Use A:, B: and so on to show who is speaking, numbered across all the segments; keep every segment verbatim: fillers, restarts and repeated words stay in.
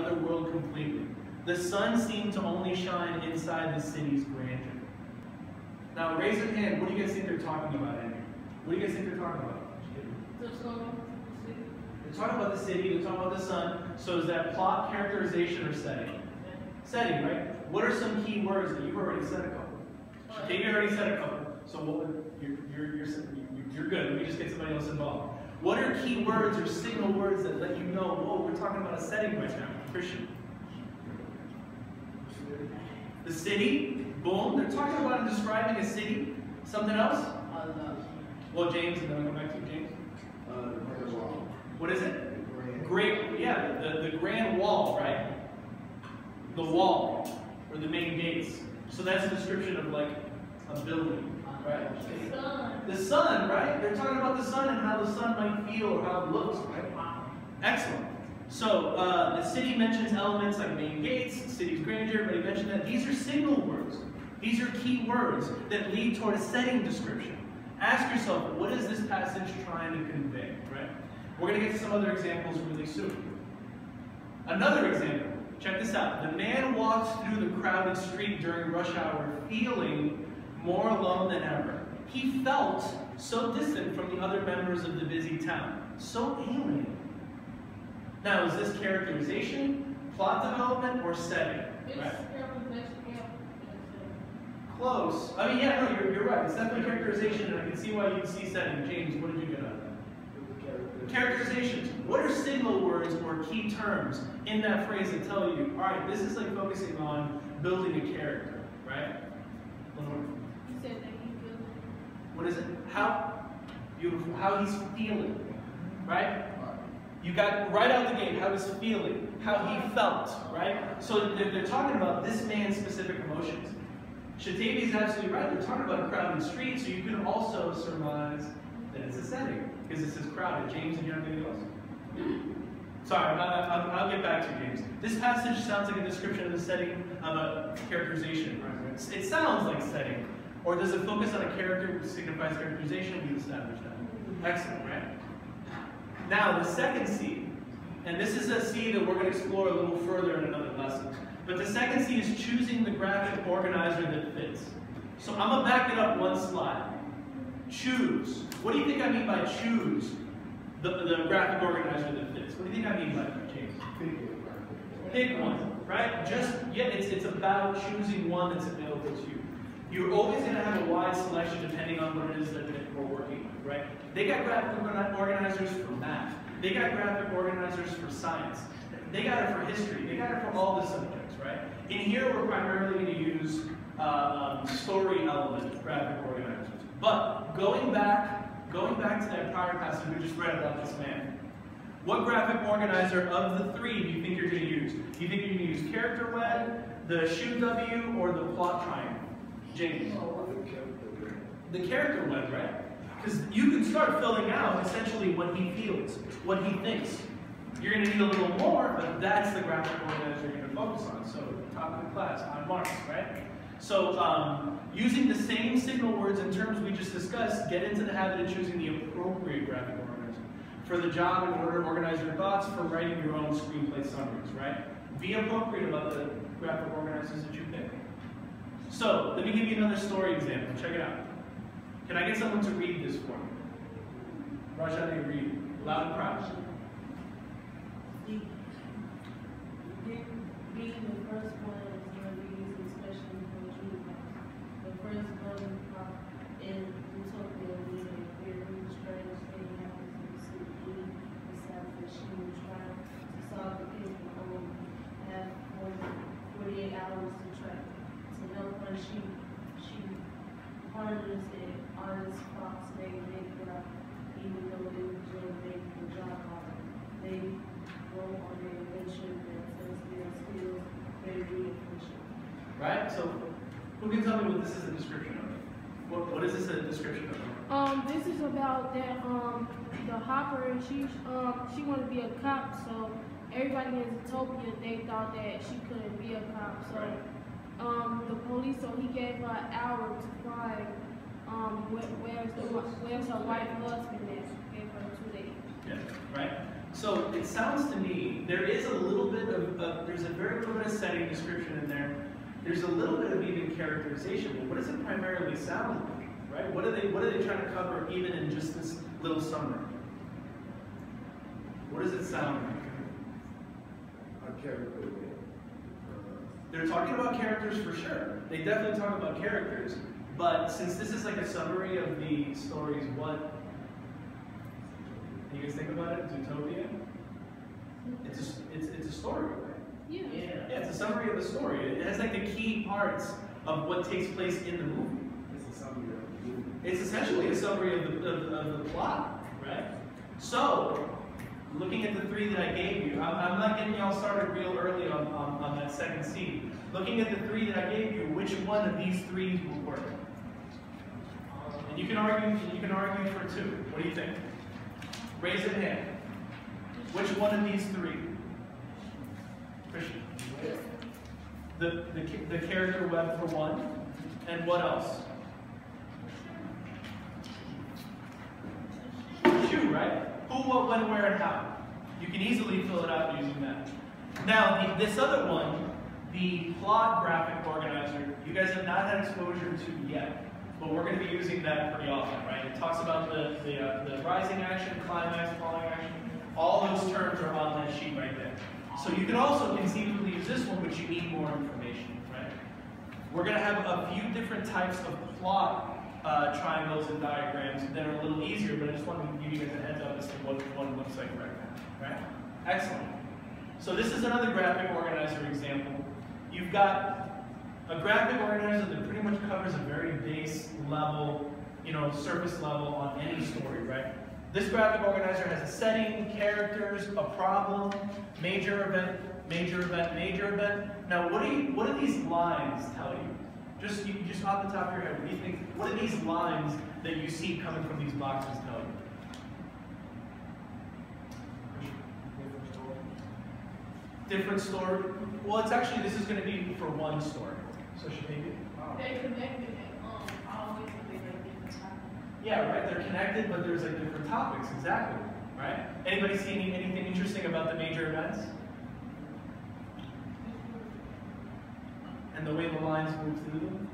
A: other world completely. The sun seemed to only shine inside the city's grandeur. Now, raise your hand. What do you guys think they're talking about in here? What do you guys think they're talking about?
B: The sun.
A: They're talking about the city. They're talking about the sun. So is that plot, characterization, or setting? Setting, right? What are some key words that you've already said a couple? Davey already said a couple. So what would, you're, you're, you're, you're good. Let me just get somebody else involved. What are key words or signal words that let you know, whoa, we're talking about a setting right now? Christian. The city. Boom. They're talking about and describing a city. Something else? Well, James, and then I'll go back to you, James.
C: Uh, the wall.
A: What is it? Great. Yeah, the, the grand wall, right? The wall, or the main gates. So that's a description of like a building, right?
B: The sun.
A: The sun, right? They're talking about the sun and how the sun might feel or how it looks, right? Excellent. So uh, the city mentions elements like main gates, city's grandeur, everybody mentioned that. These are signal words. These are key words that lead toward a setting description. Ask yourself, what is this passage trying to convey, right? We're going to get to some other examples really soon. Another example, check this out. The man walked through the crowded street during rush hour feeling more alone than ever. He felt so distant from the other members of the busy town, so alien. Now, is this characterization, plot development, or setting? Right? Close. I mean, yeah, no, you're, you're right. It's definitely characterization, and I can see why you'd see setting. James, what did you get out of that? Characterizations. What are signal words or key terms in that phrase that tell you, all right, this is like focusing on building a character, right?
B: You said that he feels.
A: What is it? How beautiful. How he's feeling, right? You got right out the gate how he's feeling, how he felt, right? So they're, they're talking about this man's specific emotions. Shatavi is absolutely right. They're talking about a crowded street, so you can also surmise that it's a setting because it says crowded. James, do you have anything else? Sorry, I, I, I'll get back to you, James. This passage sounds like a description of the setting of a characterization. Right? It sounds like setting, or does it focus on a character which signifies characterization? We've established that. Excellent, right? Now, the second C, and this is a C that we're going to explore a little further in another lesson. But the second C is choosing the graphic organizer that fits. So I'm going to back it up one slide. Choose. What do you think I mean by choose the, the graphic organizer that fits? What do you think I mean by that, James? Pick one, right? Just, yeah, it's, it's about choosing one that's available to you. You're always going to have a wide selection depending on what it is that we're working with, right? They got graphic organizers for math. They got graphic organizers for science. They got it for history. They got it for all the subjects, right? In here, we're primarily going to use uh, um, story element graphic organizers. But going back, going back to that prior passage we just read about this man, what graphic organizer of the three do you think you're going to use? Do you think you're going to use character web, the shoe W, or the plot triangle? James. The character web, right? Because you can start filling out essentially what he feels, what he thinks. You're going to need a little more, but that's the graphic organizer you're going to focus on. So, top of the class, on marks, right? So, um, using the same signal words and terms we just discussed, get into the habit of choosing the appropriate graphic organizer. For the job, in order to organize your thoughts, for writing your own screenplay summaries, right? Be appropriate about the graphic organizers that you pick. So, let me give you another story example. Check it out. Can I get someone to read this for me? Rajani, read. Loud and proud.
B: Being the first one is going to be used especially for children. The first one in Utopia, we had a very strange thing happens in the city. Besides that she was trying to solve the case and only have forty-eight hours to try to help her. She she partners and artist Fox made makeup, even though they were doing making the job hard. They go on their adventure that says their skills very efficient.
A: Right? So, who can tell me what this is a description of? What, what is this a description of?
D: Um, this is about that, um, the Hopper, she, um, she wanted to be a cop, so everybody in Zootopia, they thought that she couldn't be a cop, so,
A: Right.
D: um, the police, so he gave her an hour to find, um, where, where's the, where's her white husband at, gave her two days.
A: Yeah, right? So it sounds to me, there is a little bit of, of setting description in there. There's a little bit of even characterization, but what does it primarily sound like, right? What are they, what are they trying to cover even in just this little summary? What does it sound like?
C: A character.
A: They're talking about characters for sure. They definitely talk about characters, but since this is like a summary of the stories, what, you guys think about it, Zootopia? It's a, it's, it's a story, right?
D: Yeah.
A: Yeah, it's a summary of the story. It has like the key parts of what takes place in the movie.
C: It's a summary of the movie.
A: It's essentially a summary of the, of, of the plot, right? So, looking at the three that I gave you, I'm, I'm not getting y'all started real early on, on, on that second C. Looking at the three that I gave you, which one of these three will work? And you can argue, you can argue for two. What do you think? Raise your hand. Which one of these three? Christian. The, the, the character web for one. And what else? Shoe, right? Who, what, when, where, and how. You can easily fill it out using that. Now, the, this other one, the plot graphic organizer, you guys have not had exposure to yet. But we're going to be using that pretty often, right? It talks about the, the, uh, the rising action, climax, falling action. All those terms are on that sheet right there. So you can also conceivably use this one, but you need more information, right? We're going to have a few different types of plot uh, triangles and diagrams that are a little easier, but I just wanted to give you guys a heads up as to what one looks like right now, right? Excellent. So this is another graphic organizer example. You've got a graphic organizer that pretty much covers a very base level, you know, surface level on any story, right? This graphic organizer has a setting, characters, a problem, major event, major event, major event. Now, what do you, what do these lines tell you? Just, you, just off the top of your head, what do you think? What do these lines that you see coming from these boxes tell you? Different story. Well, it's actually, this is going to be for one story. So should maybe.
B: They connected it, um, always with like different topics.
A: Yeah, right. They're connected, but there's like different topics. Exactly. Right. Anybody see any, anything interesting about the major events? And the way the lines move through them?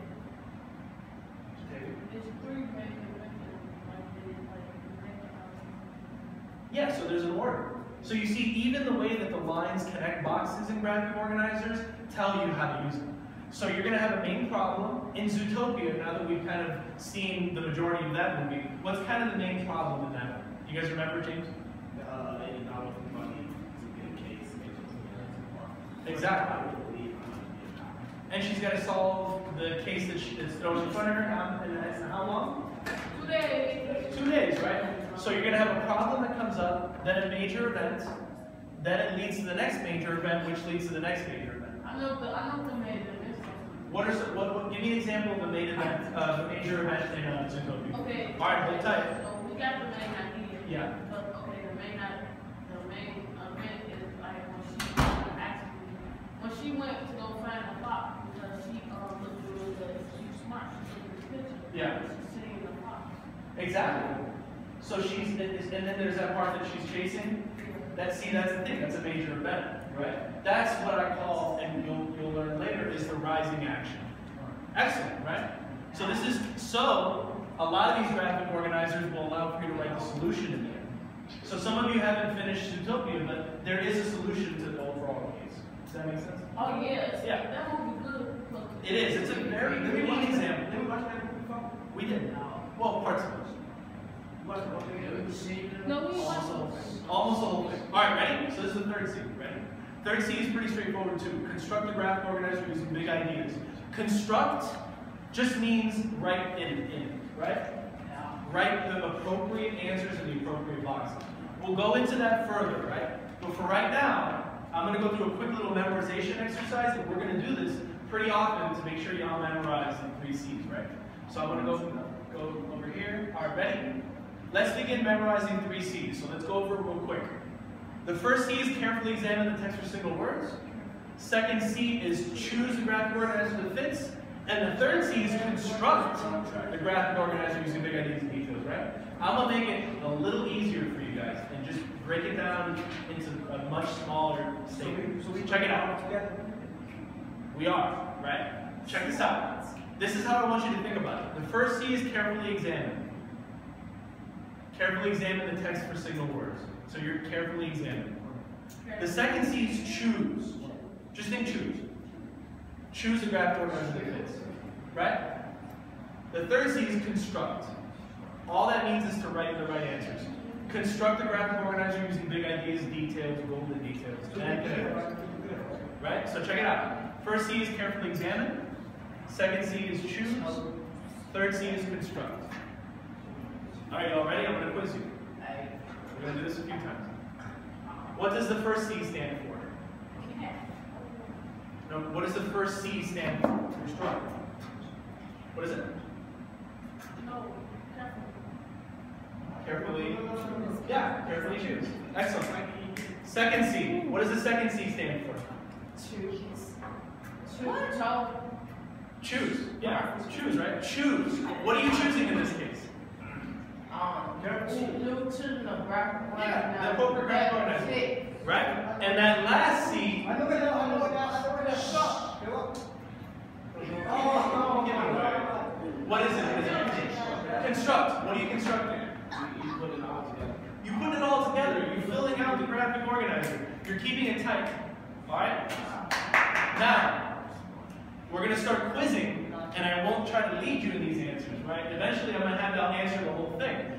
B: It's three main events, like they like connect.
A: Yeah, so there's an order. So you see, even the way that the lines connect boxes in graphic organizers tell you how to use them. So you're going to have a main problem. In Zootopia, now that we've kind of seen the majority of that movie, what's kind of the main problem in that one? You guys remember, James?
E: Uh, any dollar for money to get a case.
A: Exactly. And she's got to solve the case that she, that's thrown in front of her. How, and how long?
B: Two days.
A: Two days, right? So you're going to have a problem that comes up, then a major event, then it leads to the next major event, which leads to the next major event.
B: I know the, I know the major events.
A: What are some, what, what, give me an example of a major event, uh, the major event in uh, Zootopia.
B: Okay.
A: All right, hold tight.
B: So we got the main idea.
A: Yeah.
B: But okay, the main i- the main event is like when she actually when she went to go find the fox because she um looked through the she's smart. She took this picture.
A: Yeah.
B: She's seeing the fox.
A: Exactly. So she's, and then there's that part that she's chasing. That, see, that's the thing, that's a major event, right? That's what I call, and you'll, you'll learn later, is the rising action. Excellent, right? So this is, so, a lot of these graphic organizers will allow for you to write the solution in there. So some of you haven't finished Zootopia, but there is a solution to the overall case. Does that make sense?
B: Oh yes.
A: Yeah.
B: That would be good. Look.
A: It is, it's a very good example.
E: Did we watch that movie before?
A: We did. Well, parts of it.
E: Watch the whole thing.
D: No, we
A: Almost
D: watched
A: the whole
D: it.
A: thing. Almost the whole thing. All right, ready? So this is the third C. Ready? Third C is pretty straightforward too. Construct a graphic organizer using big ideas. Construct just means write in in it, right? Write the appropriate answers in the appropriate boxes. We'll go into that further, right? But for right now, I'm going to go through a quick little memorization exercise, and we're going to do this pretty often to make sure y'all memorize the three C's, right? So I'm going to go go over here. All right, ready? Let's begin memorizing three C's. So let's go over it real quick. The first C is carefully examine the text for single words. Second C is choose the graphic organizer that fits. And the third C is construct the graphic organizer using big ideas and details, right? I'm going to make it a little easier for you guys and just break it down into a much smaller statement.
E: So we
A: Check it out.
E: together.
A: We are, right? Check this out. This is how I want you to think about it. The first C is carefully examine. Carefully examine the text for signal words. So you're carefully examining. The second C is choose. Just think choose. Choose a graphic organizer that fits. Right? The third C is construct. All that means is to write the right answers. Construct the graphic organizer using big ideas, details, golden details. And right? So check it out. First C is carefully examine. Second C is choose. Third C is construct. All right, y'all ready? I'm going to quiz you. We're going to do this a few times. What does the first C stand for? No, what does the first C stand for? Construct. What is it?
B: No,
A: Carefully. Yeah, carefully choose. Excellent. Second C. What does the second C stand for?
B: choose. Choose. Choose.
A: Choose. Yeah, choose, right? Choose. What are you choosing in this case?
B: Um, due to the graphic one.
A: Yeah, the appropriate graphic organizer. Right? And that last C.
C: I know it now, I know it now, I know it now. Stop.
A: What is it? What is it? Construct. What are you constructing?
E: You put it all together.
A: You put it all together. You're filling out the graphic organizer. You're keeping it tight. Alright? Now, we're going to start quizzing, and I won't try to lead you in these answers, right? Eventually, I'm going to have to answer the whole thing.